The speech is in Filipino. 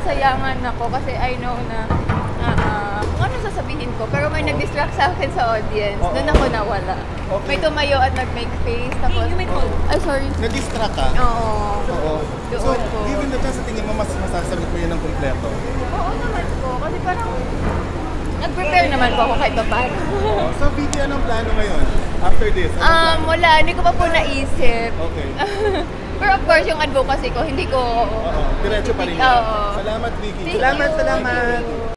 nasayangan ako kasi I know na kung ano sasabihin ko. Pero may nag-distract sa akin sa audience. Doon ako nawala. Okay. May tumayo at nag-make face. Tapos, you may call. Ay, sorry. Na-distract ka? Oo. So, given the chance, sa tingin mo, mas masasagot mo yun ng kumpleto? Oo naman po. Kasi parang nag-prepare naman po ako kahit pa paano. So, Vickie, anong plano ngayon? After this? Wala. Hindi ko pa po naisip. Okay. Pero of course, yung advocacy ko, hindi ko... Diretso pa rin. Oo. Salamat, Vickie. Salamat.